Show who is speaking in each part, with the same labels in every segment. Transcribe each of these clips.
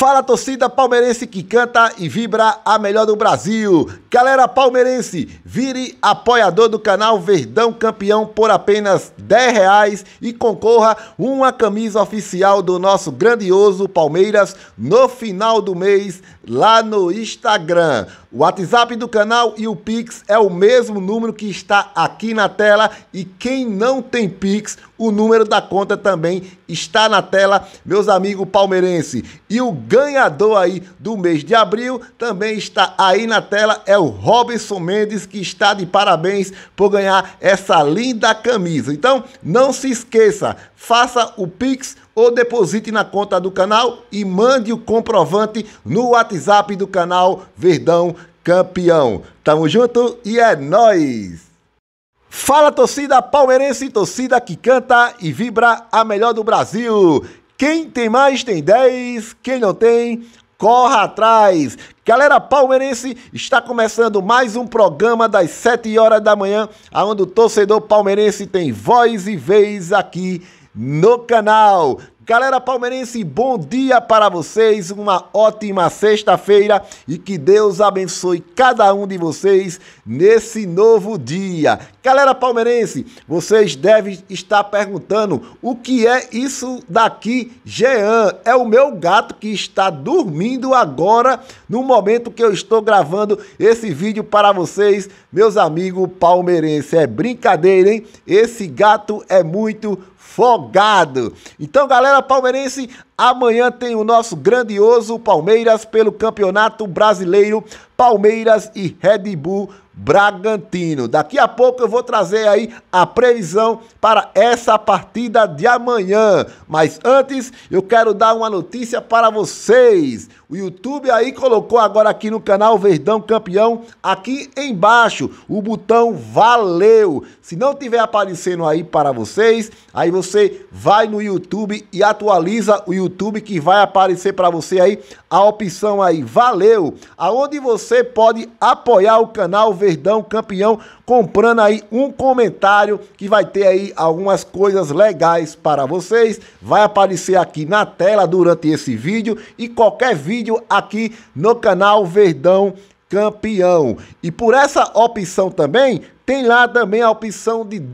Speaker 1: Fala, torcida palmeirense que canta e vibra a melhor do Brasil. Galera palmeirense, vire apoiador do canal Verdão Campeão por apenas R$10 e concorra uma camisa oficial do nosso grandioso Palmeiras no final do mês lá no Instagram. O WhatsApp do canal e o Pix é o mesmo número que está aqui na tela, e quem não tem Pix, o número da conta também está na tela, meus amigos palmeirenses. E o ganhador aí do mês de abril também está aí na tela, é o Robson Mendes, que está de parabéns por ganhar essa linda camisa. Então, não se esqueça, faça o Pix ou deposite na conta do canal e mande o comprovante no WhatsApp do canal Verdão Campeão. Tamo junto e é nóis! Fala, torcida palmeirense, torcida que canta e vibra a melhor do Brasil. Quem tem mais tem 10, quem não tem, corra atrás. Galera palmeirense, está começando mais um programa das 7 horas da manhã, onde o torcedor palmeirense tem voz e vez aqui no canal. Galera palmeirense, bom dia para vocês, uma ótima sexta-feira e que Deus abençoe cada um de vocês nesse novo dia. Galera palmeirense, vocês devem estar perguntando o que é isso daqui, Jean. É o meu gato que está dormindo agora, no momento que eu estou gravando esse vídeo para vocês, meus amigos palmeirenses. É brincadeira, hein? Esse gato é muito folgado. Então, galera palmeirense, amanhã tem o nosso grandioso Palmeiras pelo Campeonato Brasileiro, Palmeiras e Red Bull Bragantino. Daqui a pouco eu vou trazer aí a previsão para essa partida de amanhã. Mas antes, eu quero dar uma notícia para vocês. O YouTube aí colocou agora aqui no canal Verdão Campeão, aqui embaixo, o botão valeu. Se não tiver aparecendo aí para vocês, aí você vai no YouTube e atualiza o YouTube, que vai aparecer para você aí a opção aí valeu, aonde você pode apoiar o canal Verdão Campeão comprando aí um comentário, que vai ter aí algumas coisas legais para vocês. Vai aparecer aqui na tela durante esse vídeo e qualquer vídeo aqui no canal Verdão Campeão. E por essa opção também, tem lá também a opção de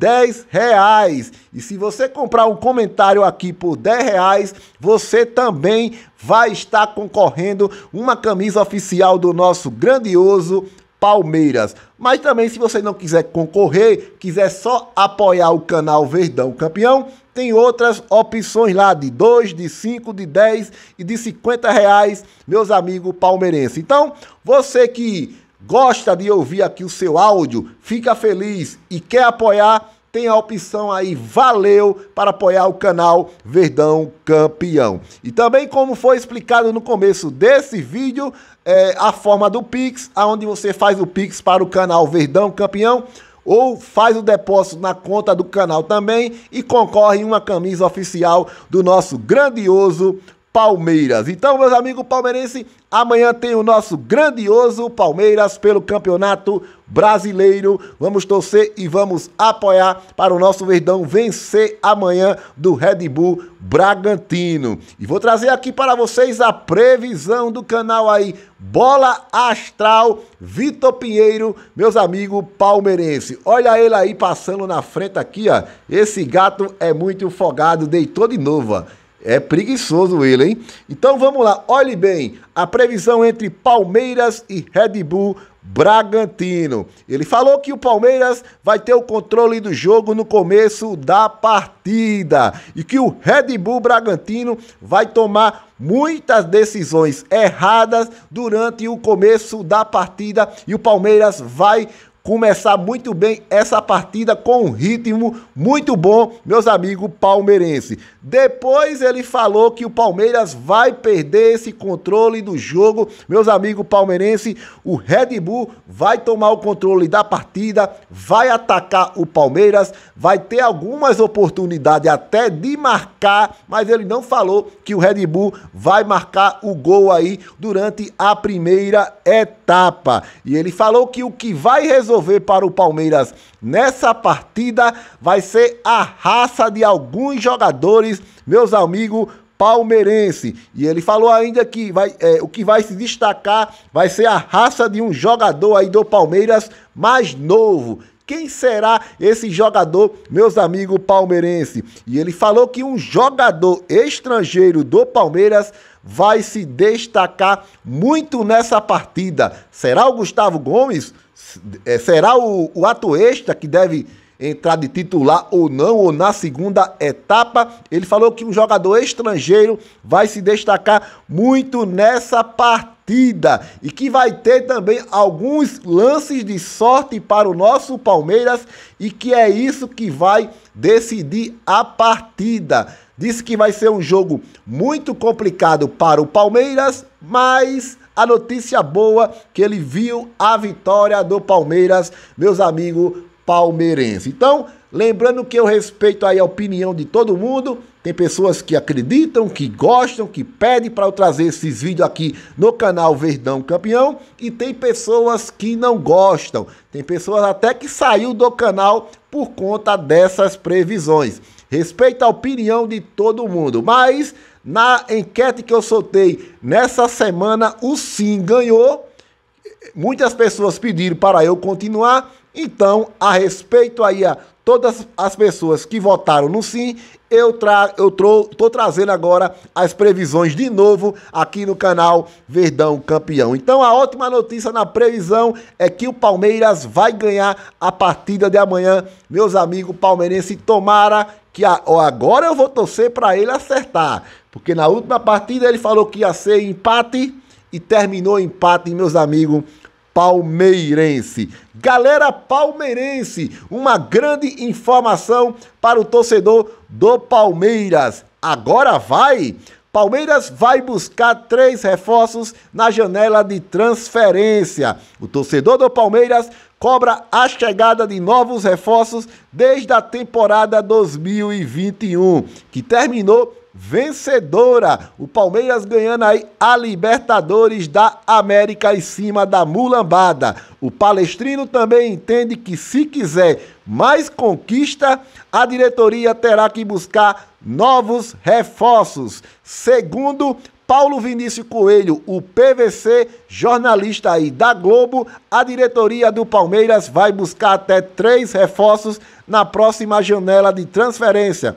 Speaker 1: R$10. E se você comprar um comentário aqui por R$10, você também vai estar concorrendo uma camisa oficial do nosso grandioso Palmeiras. Mas também, se você não quiser concorrer, quiser só apoiar o canal Verdão Campeão, tem outras opções lá de 2, de 5, de 10 e de R$50, meus amigos palmeirenses. Então, você que gosta de ouvir aqui o seu áudio, fica feliz e quer apoiar, tem a opção aí valeu para apoiar o canal Verdão Campeão. E também, como foi explicado no começo desse vídeo, a forma do Pix, onde você faz o Pix para o canal Verdão Campeão, ou faz o depósito na conta do canal também e concorre em uma camisa oficial do nosso grandioso Palmeiras. Então, meus amigos palmeirenses, amanhã tem o nosso grandioso Palmeiras pelo Campeonato Brasileiro. Vamos torcer e vamos apoiar para o nosso Verdão vencer amanhã do Red Bull Bragantino. E vou trazer aqui para vocês a previsão do canal aí Bola Astral Vitor Pinheiro, meus amigos palmeirenses. Olha ele aí passando na frente aqui, ó. Esse gato é muito folgado, deitou de novo, ó. É preguiçoso ele, hein? Então vamos lá, olhe bem, a previsão entre Palmeiras e Red Bull Bragantino. Ele falou que o Palmeiras vai ter o controle do jogo no começo da partida e que o Red Bull Bragantino vai tomar muitas decisões erradas durante o começo da partida e o Palmeiras vai começar muito bem essa partida com um ritmo muito bom, meus amigos palmeirenses. Depois ele falou que o Palmeiras vai perder esse controle do jogo, meus amigos palmeirenses. O Red Bull vai tomar o controle da partida, vai atacar o Palmeiras, vai ter algumas oportunidades até de marcar, mas ele não falou que o Red Bull vai marcar o gol aí durante a primeira etapa. E ele falou que o que vai resolver para o Palmeiras nessa partida vai ser a raça de alguns jogadores, meus amigos palmeirense. E ele falou ainda que o que vai se destacar vai ser a raça de um jogador aí do Palmeiras mais novo. Quem será esse jogador, meus amigos palmeirenses? E ele falou que um jogador estrangeiro do Palmeiras vai se destacar muito nessa partida. Será o Gustavo Gomes? Será o Atuesta que deve entrar de titular ou não, ou na segunda etapa? Ele falou que um jogador estrangeiro vai se destacar muito nessa partida e que vai ter também alguns lances de sorte para o nosso Palmeiras e que é isso que vai decidir a partida. Disse que vai ser um jogo muito complicado para o Palmeiras, mas a notícia boa que ele viu a vitória do Palmeiras, meus amigos palmeirenses. Então, lembrando que eu respeito aí a opinião de todo mundo. Tem pessoas que acreditam, que gostam, que pedem para eu trazer esses vídeos aqui no canal Verdão Campeão. E tem pessoas que não gostam. Tem pessoas até que saiu do canal por conta dessas previsões. Respeito a opinião de todo mundo. Mas na enquete que eu soltei nessa semana, o sim ganhou. Muitas pessoas pediram para eu continuar. Então, a respeito aí a todas as pessoas que votaram no sim, eu tô trazendo agora as previsões de novo aqui no canal Verdão Campeão. Então, a ótima notícia na previsão é que o Palmeiras vai ganhar a partida de amanhã. Meus amigos palmeirenses, tomara que agora eu vou torcer para ele acertar, porque na última partida ele falou que ia ser empate e terminou empate, meus amigos palmeirense. Galera palmeirense, uma grande informação para o torcedor do Palmeiras. Agora Palmeiras vai buscar 3 reforços na janela de transferência. O torcedor do Palmeiras cobra a chegada de novos reforços desde a temporada 2021, que terminou vencedora. O Palmeiras ganhando aí a Libertadores da América em cima da mulambada. O palestrino também entende que se quiser mais conquista, a diretoria terá que buscar novos reforços. Segundo Paulo Vinícius Coelho, o PVC, jornalista aí da Globo, a diretoria do Palmeiras vai buscar até 3 reforços na próxima janela de transferência,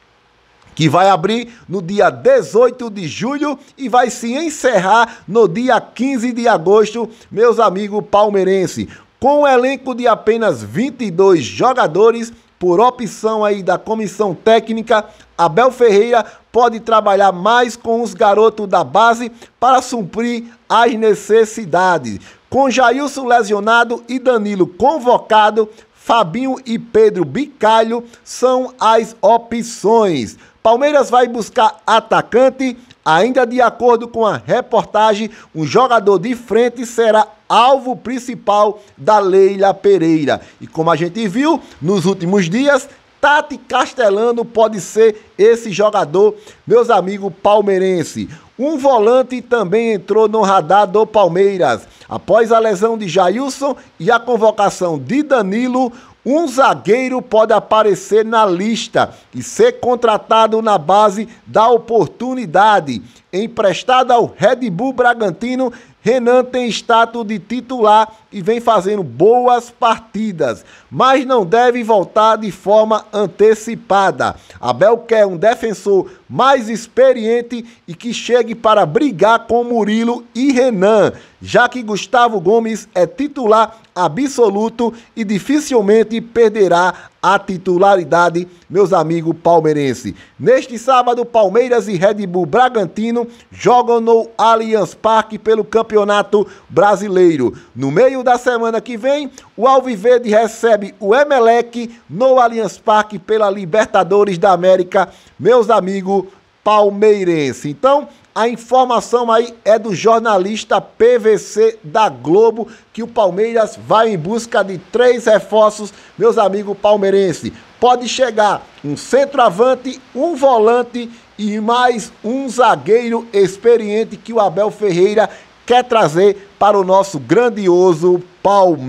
Speaker 1: que vai abrir no dia 18 de julho e vai se encerrar no dia 15 de agosto, meus amigos palmeirenses. Com um elenco de apenas 22 jogadores, por opção aí da comissão técnica, Abel Ferreira pode trabalhar mais com os garotos da base para suprir as necessidades. Com Jailson lesionado e Danilo convocado, Fabinho e Pedro Bicalho são as opções. Palmeiras vai buscar atacante. Ainda de acordo com a reportagem, um jogador de frente será alvo principal da Leila Pereira. E como a gente viu nos últimos dias, Tati Castellano pode ser esse jogador, meus amigos palmeirenses. Um volante também entrou no radar do Palmeiras. Após a lesão de Jailson e a convocação de Danilo, um zagueiro pode aparecer na lista e ser contratado na base da oportunidade. Emprestado ao Red Bull Bragantino, Renan tem status de titular e vem fazendo boas partidas, mas não deve voltar de forma antecipada. Abel quer um defensor mais experiente e que chegue para brigar com Murilo e Renan, já que Gustavo Gomes é titular absoluto e dificilmente perderá a titularidade, meus amigos palmeirenses. Neste sábado, Palmeiras e Red Bull Bragantino jogam no Allianz Parque pelo Campeonato Brasileiro. No meio da semana que vem, o Alviverde recebe o Emelec no Allianz Parque pela Libertadores da América, meus amigos palmeirenses. Então, a informação aí é do jornalista PVC da Globo, que o Palmeiras vai em busca de 3 reforços, meus amigos palmeirenses. Pode chegar um centroavante, um volante e mais um zagueiro experiente que o Abel Ferreira quer trazer para o nosso grandioso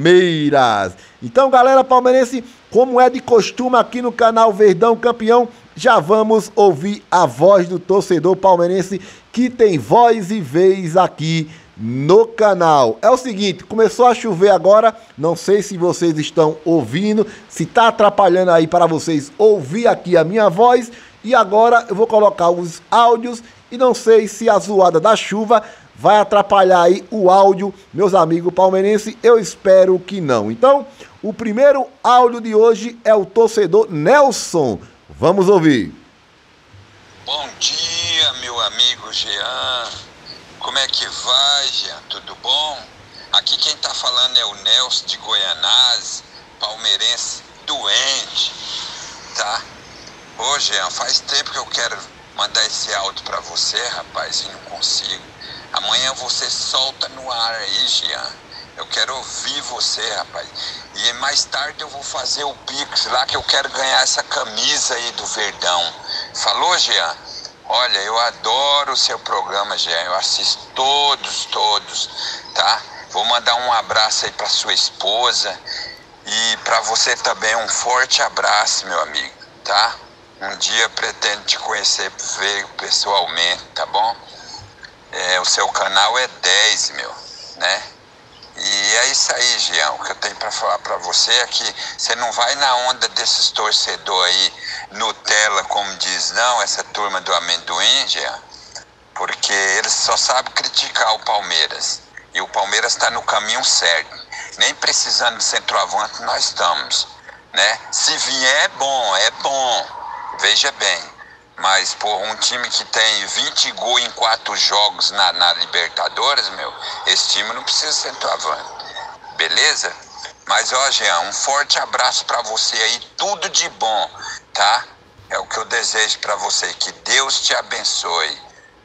Speaker 1: Palmeiras. Então, galera palmeirense, como é de costume aqui no canal Verdão Campeão, já vamos ouvir a voz do torcedor palmeirense que tem voz e vez aqui no canal. É o seguinte, começou a chover agora, não sei se vocês estão ouvindo, se tá atrapalhando aí para vocês ouvir aqui a minha voz, e agora eu vou colocar os áudios e não sei se a zoada da chuva vai atrapalhar aí o áudio, meus amigos palmeirenses, eu espero que não. Então, o primeiro áudio de hoje é o torcedor Nelson. Vamos ouvir.
Speaker 2: Bom dia, meu amigo Jean. Como é que vai, Jean? Tudo bom? Aqui quem tá falando é o Nelson de Goianás, palmeirense doente, tá? Ô, Jean, faz tempo que eu quero mandar esse áudio pra você, rapaz, e não consigo. Amanhã você solta no ar aí, Jean. Eu quero ouvir você, rapaz. E mais tarde eu vou fazer o Pix lá, que eu quero ganhar essa camisa aí do Verdão. Falou, Jean? Olha, eu adoro o seu programa, Jean. Eu assisto todos, tá? Vou mandar um abraço aí pra sua esposa. E pra você também um forte abraço, meu amigo, tá? Um dia eu pretendo te conhecer, ver pessoalmente, tá bom? O seu canal é 10, meu, né? E é isso aí, Jean. O que eu tenho pra falar pra você é que você não vai na onda desses torcedores aí, Nutella, como diz, não, essa turma do amendoim, Jean, porque eles só sabem criticar o Palmeiras. E o Palmeiras tá no caminho certo. Nem precisando de centroavante nós estamos, né? Se vier é bom, veja bem. Mas, pô, um time que tem 20 gols em 4 jogos na Libertadores, meu, esse time não precisa ser centroavante, beleza? Mas, ó, Jean, um forte abraço pra você aí, tudo de bom, tá? É o que eu desejo pra você, que Deus te abençoe.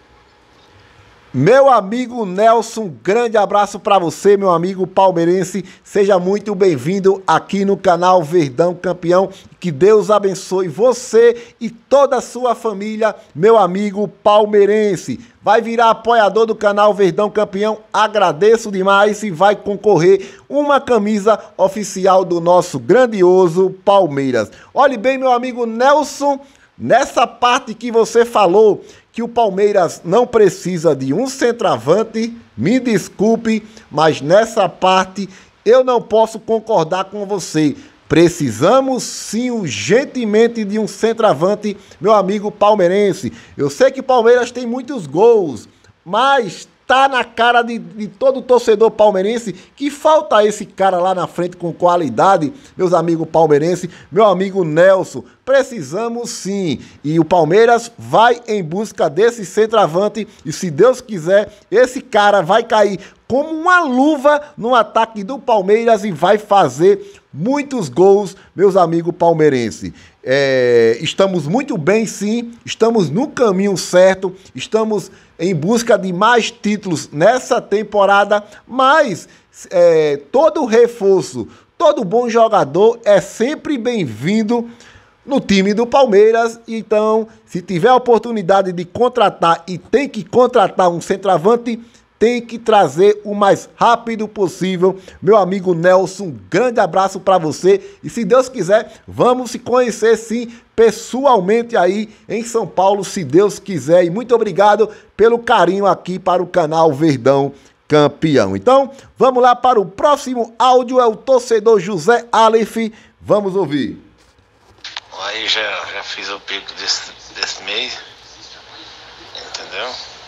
Speaker 1: Meu amigo Nelson, grande abraço para você, meu amigo palmeirense. Seja muito bem-vindo aqui no canal Verdão Campeão. Que Deus abençoe você e toda a sua família, meu amigo palmeirense. Vai virar apoiador do canal Verdão Campeão. Agradeço demais e vai concorrer uma camisa oficial do nosso grandioso Palmeiras. Olhe bem, meu amigo Nelson, nessa parte que você falou que o Palmeiras não precisa de um centroavante, me desculpe, mas nessa parte eu não posso concordar com você. Precisamos sim urgentemente de um centroavante, meu amigo palmeirense. Eu sei que o Palmeiras tem muitos gols, mas tá na cara de todo torcedor palmeirense que falta esse cara lá na frente com qualidade, meus amigos palmeirenses, meu amigo Nelson. Precisamos sim, e o Palmeiras vai em busca desse centroavante e se Deus quiser, esse cara vai cair como uma luva no ataque do Palmeiras e vai fazer muitos gols, meus amigos palmeirenses. Estamos muito bem sim, estamos no caminho certo, estamos em busca de mais títulos nessa temporada, mas todo reforço, todo bom jogador é sempre bem-vindo no time do Palmeiras. Então, se tiver a oportunidade de contratar e tem que contratar um centroavante, tem que trazer o mais rápido possível. Meu amigo Nelson, um grande abraço para você. E se Deus quiser, vamos se conhecer sim, pessoalmente aí em São Paulo, se Deus quiser. E muito obrigado pelo carinho aqui para o canal Verdão Campeão. Então, vamos lá para o próximo áudio, é o torcedor José Aleph. Vamos ouvir.
Speaker 3: Aí já fiz o pico desse mês, entendeu?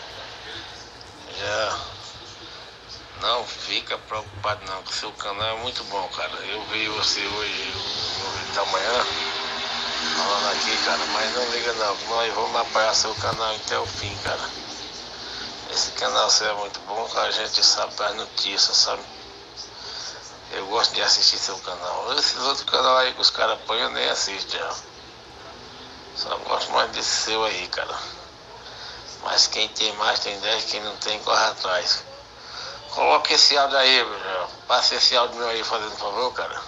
Speaker 3: Já não fica preocupado não, que o seu canal é muito bom, cara. Eu vi você hoje no vídeo da manhã falando aqui, cara, mas não liga não, nós vamos apoiar seu canal até o fim, cara. Esse canal seu é muito bom, cara, a gente sabe as notícias, sabe? Eu gosto de assistir seu canal. Esses outros canais aí que os caras põem eu nem assisto já. Só gosto mais desse seu aí, cara. Mas quem tem mais tem 10, quem não tem corre atrás. Coloca esse áudio aí, meu. Passa esse áudio meu aí, fazendo favor, cara.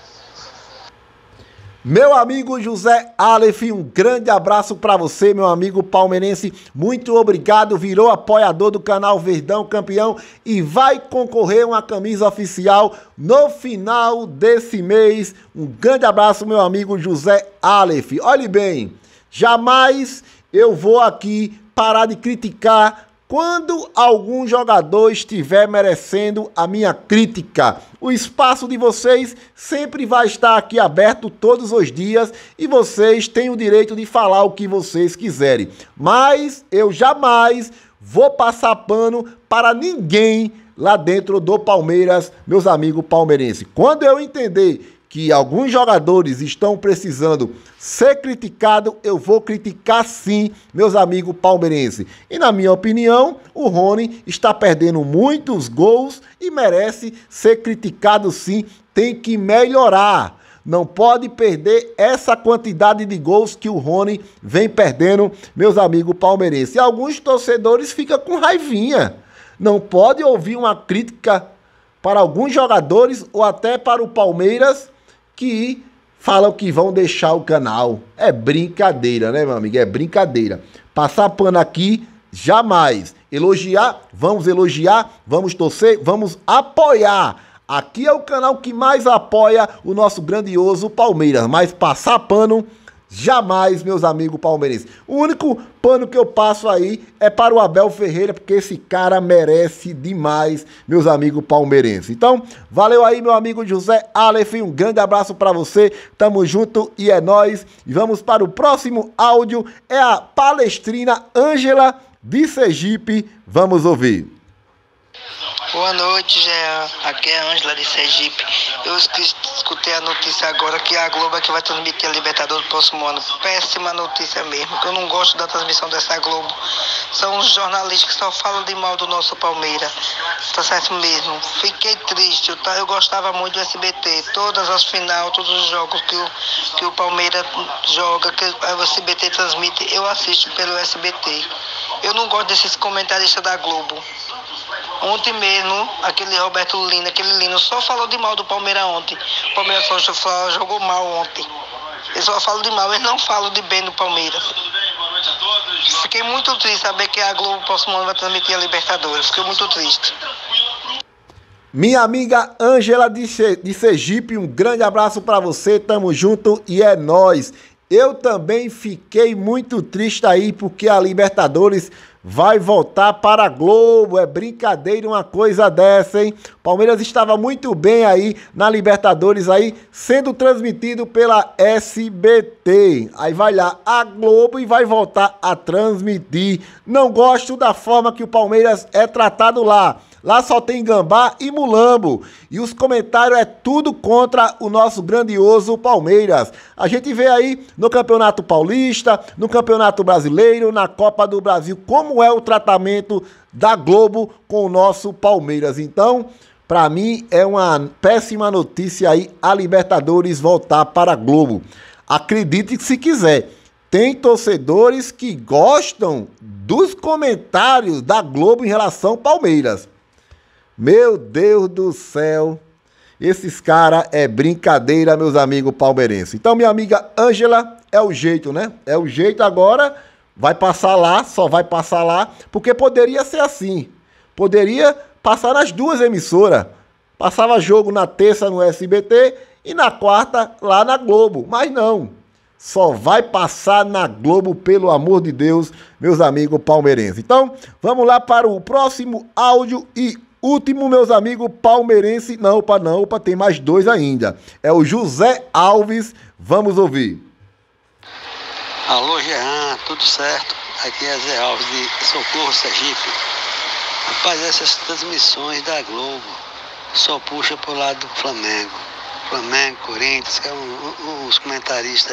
Speaker 1: Meu amigo José Aleph, um grande abraço para você, meu amigo palmeirense. Muito obrigado, virou apoiador do canal Verdão Campeão e vai concorrer uma camisa oficial no final desse mês. Um grande abraço, meu amigo José Aleph. Olhe bem, Jamais eu vou aqui parar de criticar quando algum jogador estiver merecendo a minha crítica. O espaço de vocês sempre vai estar aqui aberto todos os dias e vocês têm o direito de falar o que vocês quiserem. Mas eu jamais vou passar pano para ninguém lá dentro do Palmeiras, meus amigos palmeirenses. Quando eu entender que alguns jogadores estão precisando ser criticados, eu vou criticar sim, meus amigos palmeirenses. E na minha opinião, o Rony está perdendo muitos gols e merece ser criticado sim, tem que melhorar. Não pode perder essa quantidade de gols que o Rony vem perdendo, meus amigos palmeirenses. E alguns torcedores ficam com raivinha. Não pode ouvir uma crítica para alguns jogadores ou até para o Palmeiras que falam que vão deixar o canal. É brincadeira, né, meu amigo? É brincadeira. Passar pano aqui, jamais. Elogiar, vamos torcer, vamos apoiar. Aqui é o canal que mais apoia o nosso grandioso Palmeiras, mas passar pano, jamais, meus amigos palmeirenses. O único pano que eu passo aí é para o Abel Ferreira, porque esse cara merece demais, meus amigos palmeirenses. Então, valeu aí, meu amigo José Aleph, um grande abraço para você, tamo junto e é nóis. E vamos para o próximo áudio, é a palestrina Ângela de Sergipe, vamos ouvir.
Speaker 4: Boa noite, Jean. Aqui é a Ângela de Sergipe. Eu escutei a notícia agora que a Globo é que vai transmitir a Libertadores do próximo ano. Péssima notícia mesmo, que eu não gosto da transmissão dessa Globo. São os jornalistas que só falam de mal do nosso Palmeiras. Tá certo mesmo. Fiquei triste. Eu gostava muito do SBT. Todas as finais, todos os jogos que o Palmeiras joga, que o SBT transmite, eu assisto pelo SBT. Eu não gosto desses comentaristas da Globo. Ontem mesmo, aquele Roberto Lino, só falou de mal do Palmeiras ontem. O Palmeiras só jogou mal ontem. Eles só falam de mal, eles não falam de bem do Palmeiras. Fiquei muito triste saber que a Globo próximo ano vai transmitir a Libertadores. Fiquei muito triste.
Speaker 1: Minha amiga Ângela de Sergipe, um grande abraço para você, tamo junto e é nóis. Eu também fiquei muito triste aí porque a Libertadores vai voltar para a Globo. É brincadeira uma coisa dessa, hein? Palmeiras estava muito bem aí na Libertadores aí, sendo transmitido pela SBT. Aí vai lá a Globo e vai voltar a transmitir. Não gosto da forma que o Palmeiras é tratado lá. Lá só tem gambá e mulambo. E os comentários é tudo contra o nosso grandioso Palmeiras. A gente vê aí no Campeonato Paulista, no Campeonato Brasileiro, na Copa do Brasil, como é o tratamento da Globo com o nosso Palmeiras. Então, para mim, é uma péssima notícia aí a Libertadores voltar para a Globo. Acredite se quiser. Tem torcedores que gostam dos comentários da Globo em relação ao Palmeiras. Meu Deus do céu, esses caras é brincadeira, meus amigos palmeirenses. Então, minha amiga Ângela, é o jeito, né? É o jeito agora, vai passar lá, só vai passar lá, porque poderia ser assim. Poderia passar nas duas emissoras. Passava jogo na terça no SBT e na quarta lá na Globo. Mas não, só vai passar na Globo, pelo amor de Deus, meus amigos palmeirenses. Então, vamos lá para o próximo áudio e último, meus amigos palmeirenses. Não, opa, tem mais dois ainda. É o José Alves, vamos ouvir.
Speaker 5: Alô, Jean, tudo certo? Aqui é Zé Alves de Socorro, Sergipe. Rapaz, essas transmissões da Globo só puxa pro lado do Flamengo. Flamengo, Corinthians, que é os comentaristas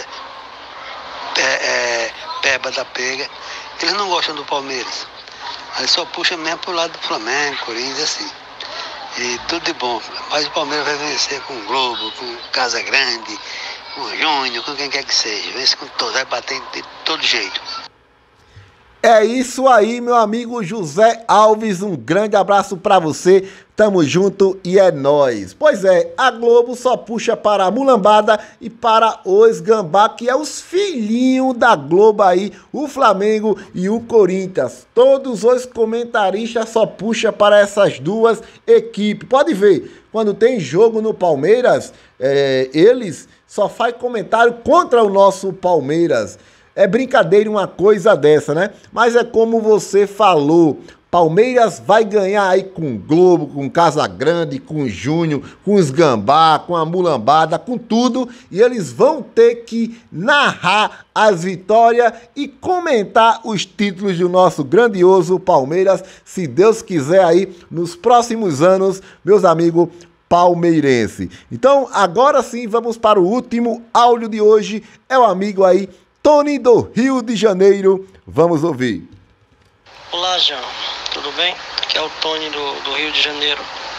Speaker 5: peba da pega. Eles não gostam do Palmeiras. Aí só puxa mesmo pro lado do Flamengo, Corinthians, assim. E tudo de bom. Mas o Palmeiras vai vencer com o Globo, com Casa Grande, com o Júnior, com quem quer que seja. Vence com todos, vai bater de todo jeito.
Speaker 1: É isso aí, meu amigo José Alves, um grande abraço pra você, tamo junto e é nóis. Pois é, a Globo só puxa para a mulambada e para os gambá, que é os filhinhos da Globo aí, o Flamengo e o Corinthians. Todos os comentaristas só puxa para essas duas equipes. Pode ver, quando tem jogo no Palmeiras, eles só fazem comentário contra o nosso Palmeiras. É brincadeira uma coisa dessa, né? Mas é como você falou, Palmeiras vai ganhar aí com o Globo, com Casa Grande, com o Júnior, com os Gambá, com a Mulambada, com tudo. E eles vão ter que narrar as vitórias e comentar os títulos do nosso grandioso Palmeiras, se Deus quiser aí, nos próximos anos, meus amigos palmeirenses. Então, agora sim, vamos para o último áudio de hoje. É o amigo aí, Tony do Rio de Janeiro. Vamos ouvir.
Speaker 6: Olá, João. Tudo bem? Aqui é o Tony do Rio de Janeiro.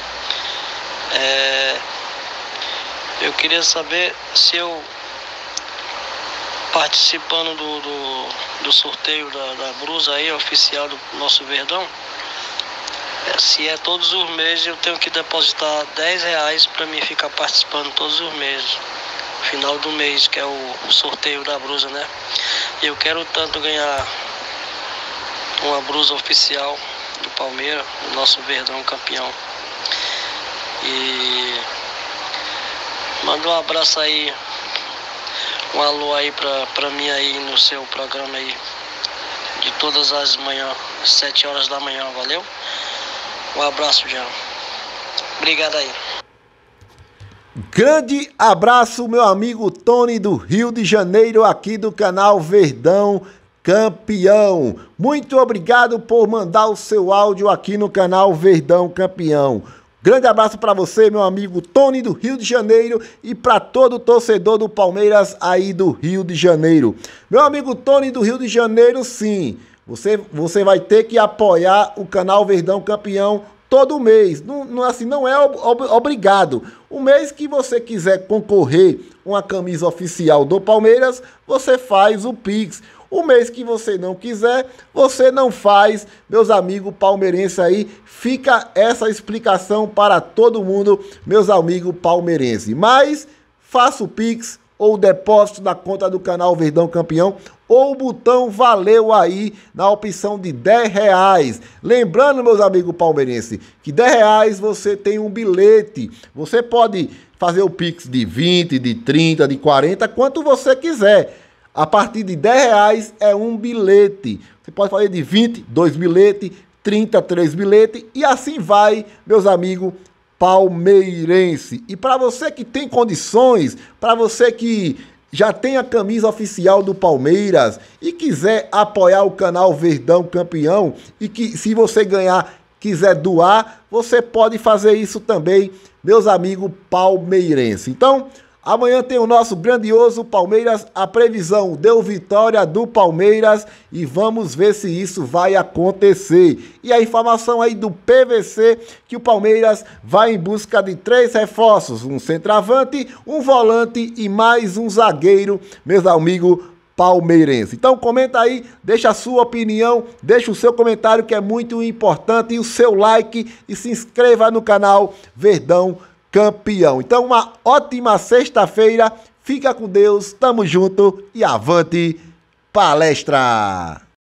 Speaker 6: Eu queria saber se eu, participando do sorteio da blusa aí, oficial do nosso Verdão, se é todos os meses eu tenho que depositar R$10 para mim ficar participando todos os meses. Final do mês, que é o sorteio da blusa, né? Eu quero tanto ganhar uma blusa oficial do Palmeiras, o nosso Verdão campeão. E manda um abraço aí, um alô aí pra mim aí no seu programa aí, de todas as manhãs, 7 horas da manhã, valeu? Um abraço, João. Obrigado aí.
Speaker 1: Grande abraço, meu amigo Tony do Rio de Janeiro, aqui do canal Verdão Campeão. Muito obrigado por mandar o seu áudio aqui no canal Verdão Campeão. Grande abraço para você, meu amigo Tony do Rio de Janeiro, e para todo torcedor do Palmeiras aí do Rio de Janeiro. Meu amigo Tony do Rio de Janeiro, sim, você vai ter que apoiar o canal Verdão Campeão todo mês. Não é obrigado. O mês que você quiser concorrer uma camisa oficial do Palmeiras, você faz o Pix. O mês que você não quiser, você não faz. Meus amigos palmeirenses aí, fica essa explicação para todo mundo, meus amigos palmeirenses. Mas faça o Pix ou o depósito na conta do canal Verdão Campeão, ou o botão valeu aí na opção de R$10. Lembrando, meus amigos palmeirenses, que R$10 você tem um bilhete. Você pode fazer o Pix de 20, de 30, de 40, quanto você quiser. A partir de R$10 é um bilhete. Você pode fazer de 20, 2 bilhetes, 30, 3 bilhetes, e assim vai, meus amigos palmeirense. E para você que tem condições, para você que já tem a camisa oficial do Palmeiras e quiser apoiar o canal Verdão Campeão, e que se você ganhar, quiser doar, você pode fazer isso também, meus amigos palmeirenses. Então, amanhã tem o nosso grandioso Palmeiras, a previsão deu vitória do Palmeiras e vamos ver se isso vai acontecer. E a informação aí do PVC, que o Palmeiras vai em busca de 3 reforços, um centroavante, um volante e mais um zagueiro, meus amigos palmeirenses. Então comenta aí, deixa a sua opinião, deixa o seu comentário que é muito importante, e o seu like, e se inscreva no canal Verdão Campeão. Então, uma ótima sexta-feira. Fica com Deus, tamo junto e avante palestra!